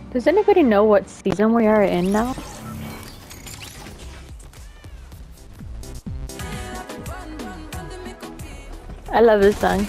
Does anybody know what season we are in now? I love this song.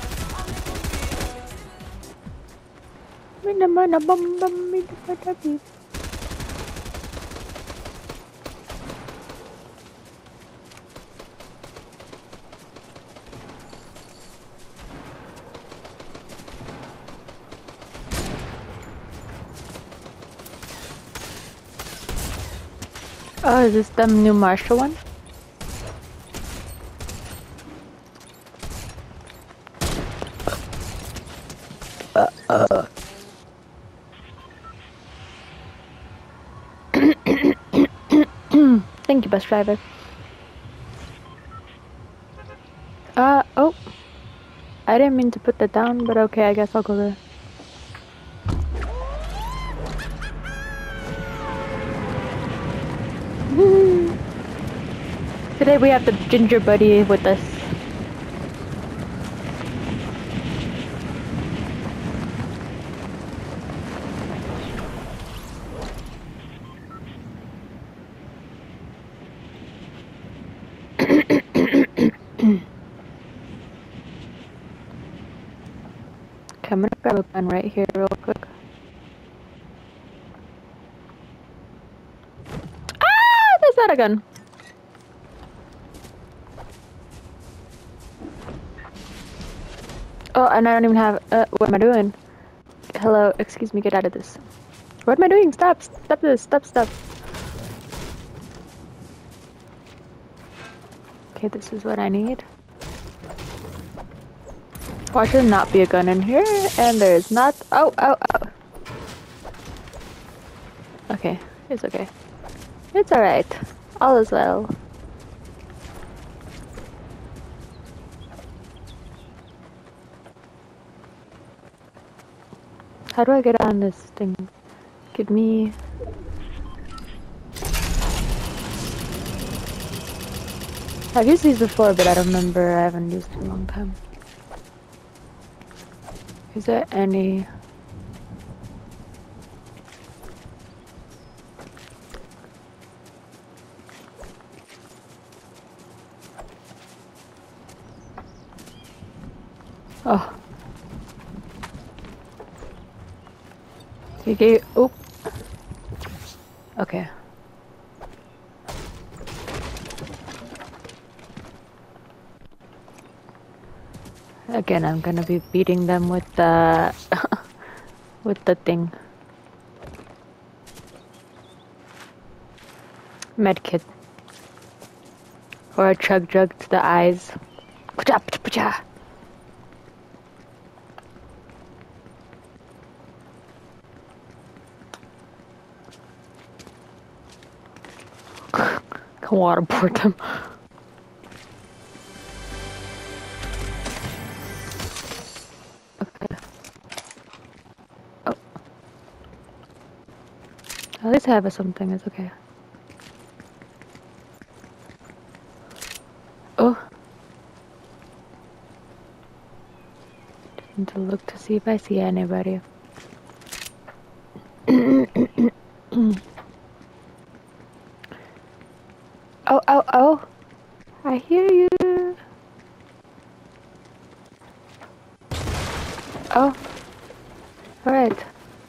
Oh, is this the new Marshall one? Thank you, bus driver. Oh. I didn't mean to put that down, but okay, I guess I'll go there. Today we have the ginger buddy with us. Okay, I'm gonna grab a gun right here real quick. Ah! That's not a gun. Oh, and I don't even have, what am I doing? Hello, excuse me, get out of this. What am I doing? Stop! Stop this! Stop! Okay, this is what I need. Why should not be a gun in here? And there's not. Oh! Okay, it's okay. It's alright. All is well. How do I get on this thing? Give me... I've used these before, but I don't remember. I haven't used them in a long time. Is there any... Oh. He gave... Oh. Okay. Again, I'm gonna be beating them with the... with the thing. Medkit. Or a chug jug to the eyes. Can waterboard them. Okay. Oh. At least I have something, it's okay. Oh. Just need to look to see if I see anybody. Oh. I hear you. Oh. Alright.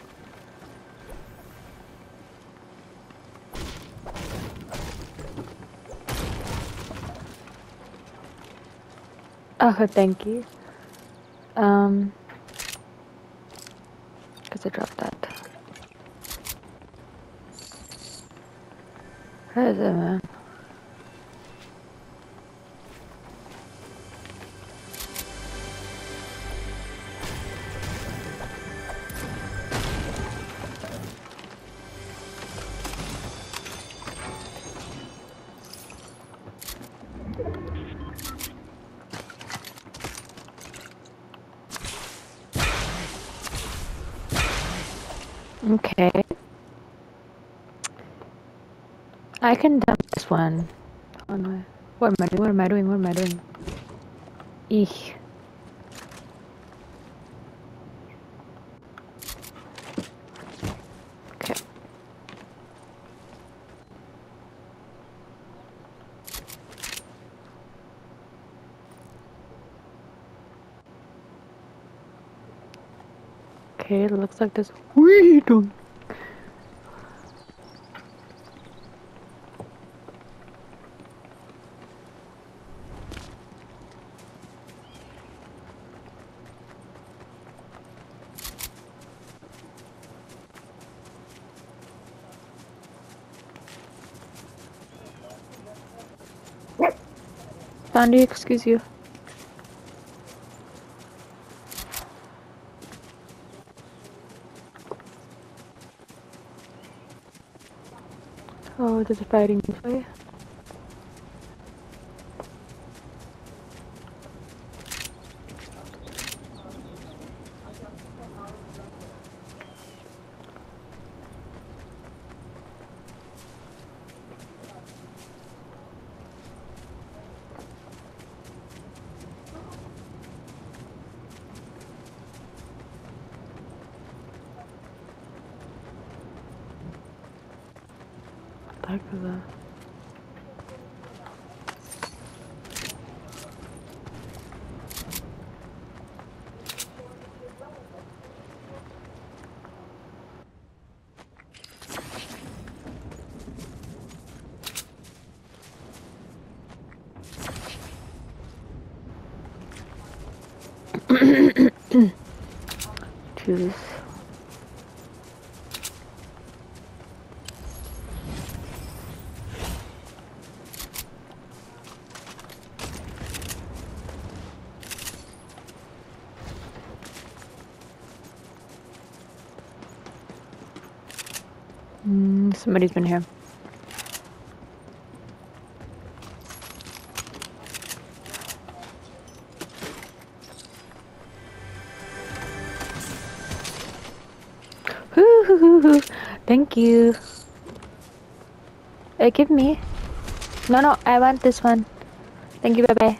Oh, thank you. Guess I dropped that. Where is it, man? Okay. I can dump this one. Oh no. What am I doing? Eek. Okay, it looks like this. Weed. Sandy, excuse you. Oh, there's a fighting this way. What the heck is that? Jesus. Somebody's been here. Hoo. Thank you. Give me. No, I want this one. Thank you, bye-bye.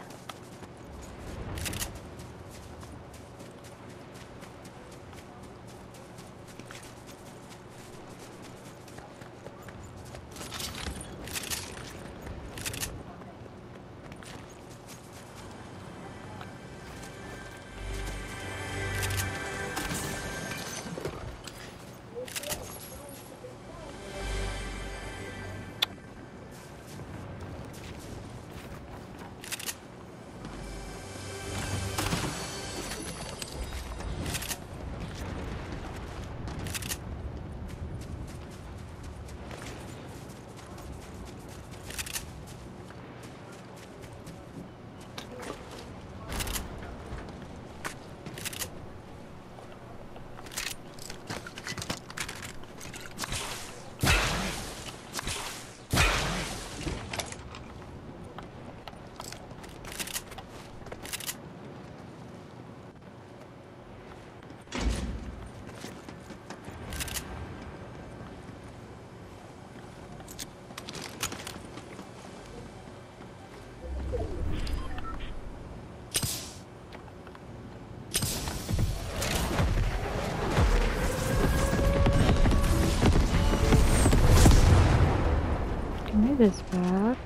Give me this back.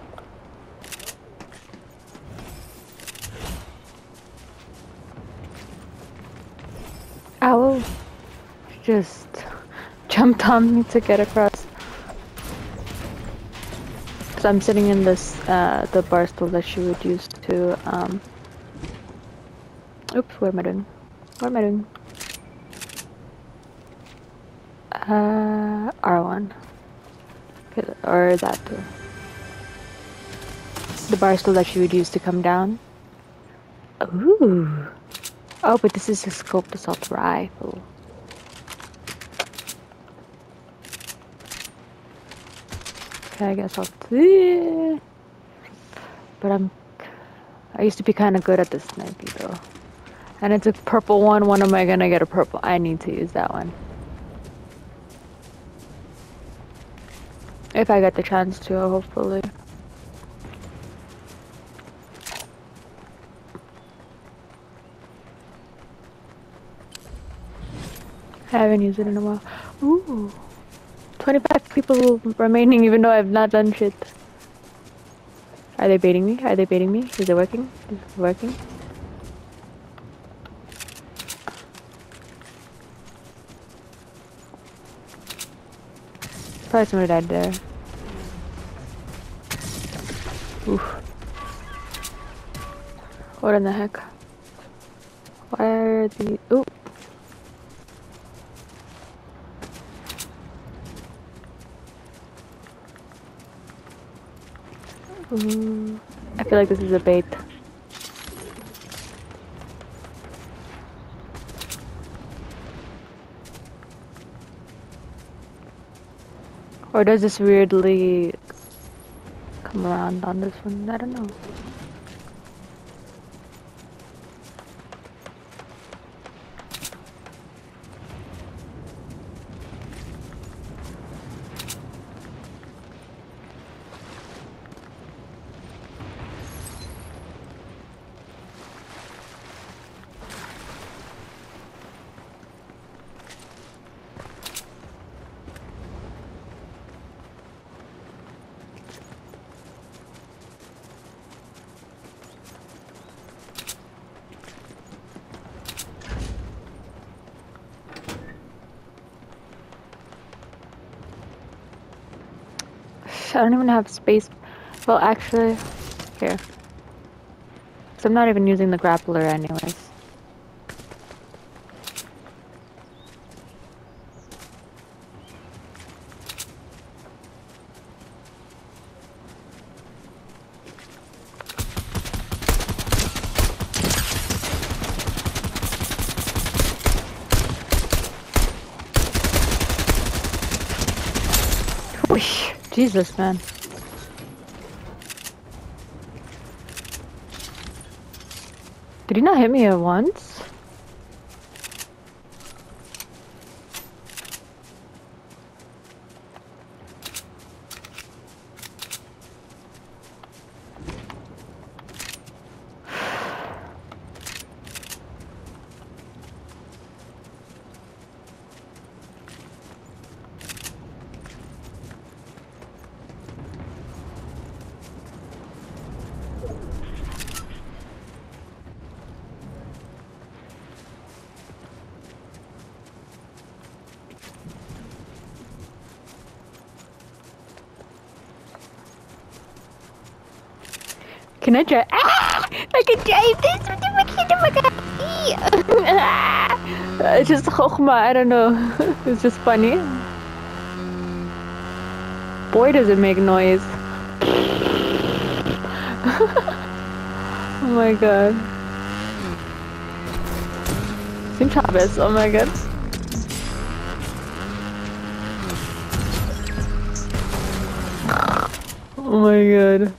Owl just jumped on me to get across. So I'm sitting in this, the bar stool that she would use to, oops, what am I doing? What am I doing? R1. Or that too. The bar stool that she would use to come down. Ooh. Oh, but this is a scoped assault rifle. Okay, I guess I'll see. But I used to be kind of good at this snipey though. And it's a purple one. When am I gonna get a purple? I need to use that one. If I get the chance to, hopefully. I haven't used it in a while. Ooh. 25 people remaining even though I've not done shit. Are they baiting me? Are they baiting me? Is it working? Is it working? probably somebody died there. Oof. What in the heck? Why are the... Ooh. Ooh. I feel like this is a bait. Or does this weirdly come around on this one? I don't know. I don't even have space. Well, actually, here. Because I'm not even using the grappler anyways. Whoosh! Jesus, man. Did he not hit me at once? Can I drive? Ah! I can drive this with the It's just hochma, I don't know. It's just funny. Boy, does it make noise. Oh my god. Sim Chavez, oh my god. Oh my god.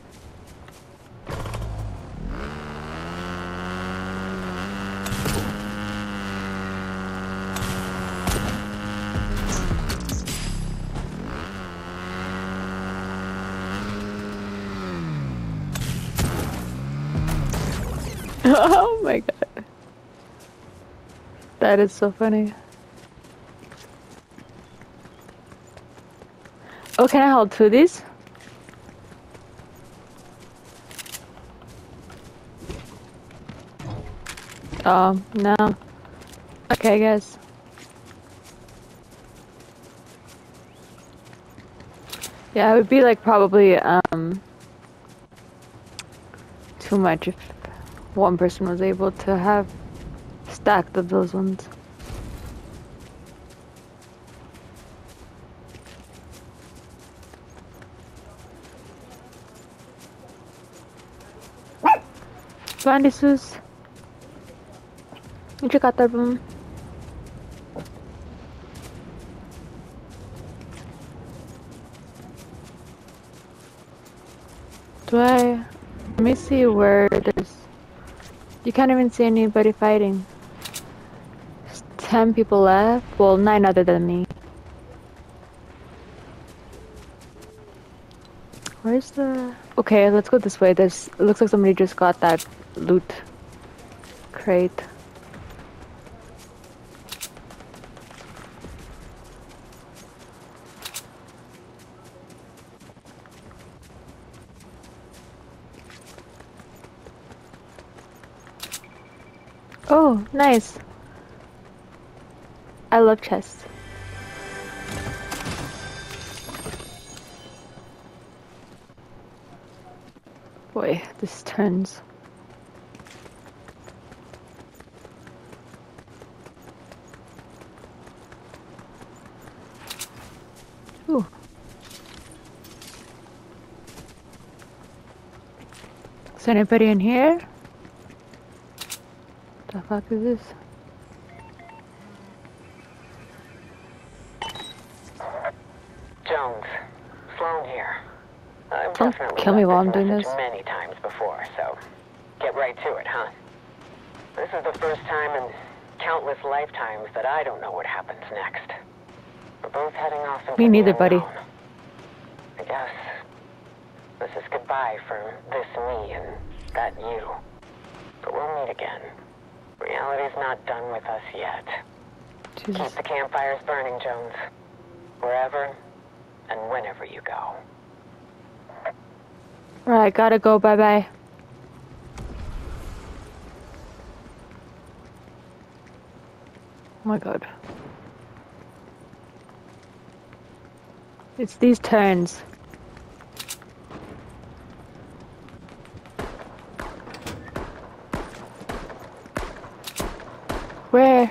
Oh my god. That is so funny. Oh, can I hold two of these? Oh, no. Okay, guys. Yeah, it would be like probably, too much if one person was able to have stacked of those ones. Bandisus. You check out that room. Let me see where there's... You can't even see anybody fighting. There's 10 people left. Well, 9 other than me. Where's the... Okay, let's go this way. It looks like somebody just got that loot crate. Oh, nice. I love chests. Boy, this turns. Ooh. Is anybody in here? The fuck is this? Jones, Sloan here. I've Don't definitely kill me left while I'm this doing message this. many times before, so get right to it, huh? This is the first time in countless lifetimes that I don't know what happens next. We're both heading off into Me neither, the buddy. unknown. I guess this is goodbye for this me and that you. But we'll meet again. Reality's not done with us yet. Jesus. Keep the campfires burning, Jones. Wherever and whenever you go. Alright, gotta go. Bye bye. Oh my god. It's these turns. Where?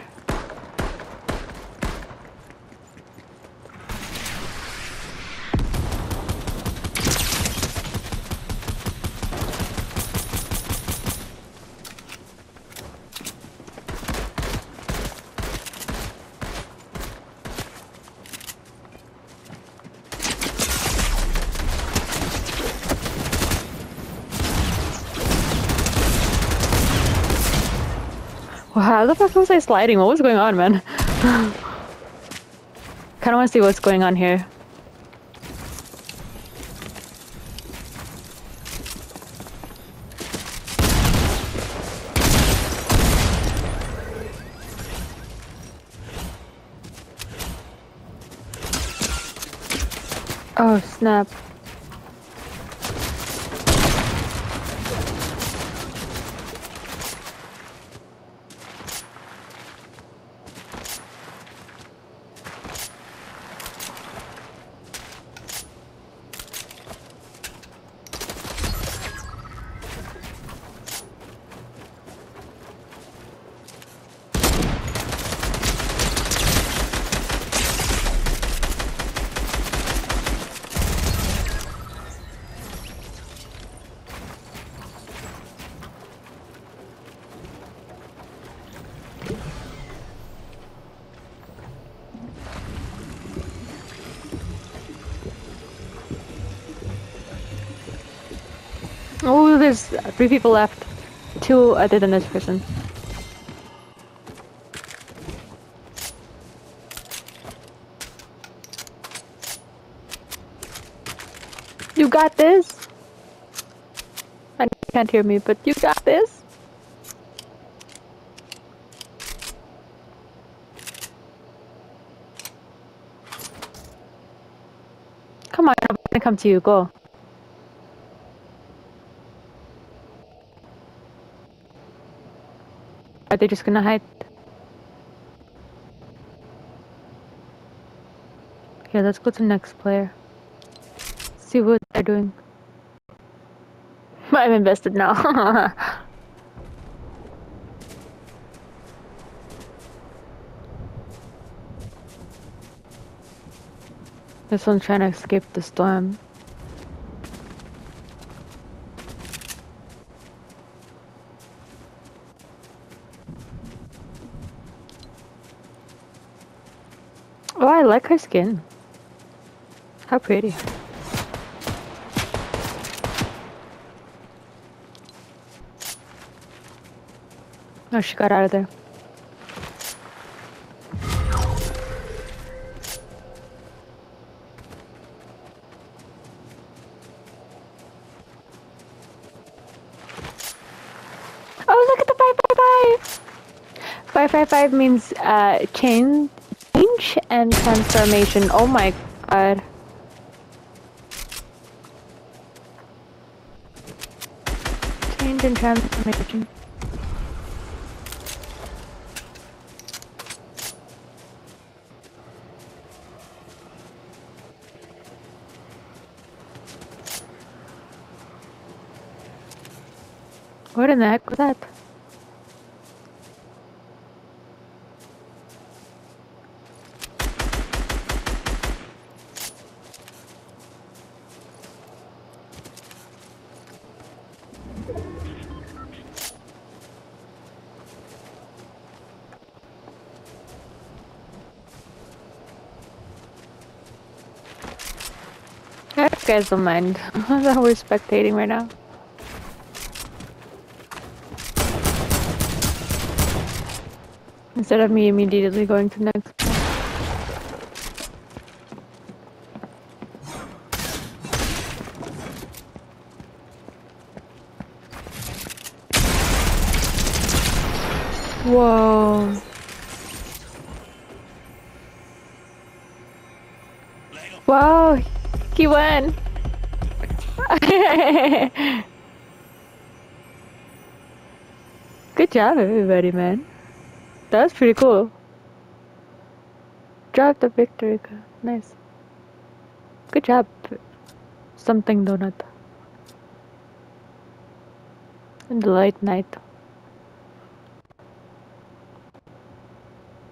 Wow, how the fuck was I sliding? What was going on, man? Kinda wanna see what's going on here. Oh, snap. Oh, there's 3 people left. 2 other than this person. You got this? I know you can't hear me, but you got this? Come on, I'm gonna come to you. Go. Are they just gonna hide? Okay, let's go to the next player. See what they're doing. I'm invested now. This one's trying to escape the storm. Oh, I like her skin. How pretty. Oh, she got out of there. Oh, look at the 555! 555 means change and transformation. Oh my god. Change and transformation. What in the heck was that? I hope you guys don't mind that we're spectating right now. Instead of me immediately going to next. Whoa. Wow, he won. Good job, everybody, man. That was pretty cool. Drive the victory. Nice. Good job. Something donut. In the light night.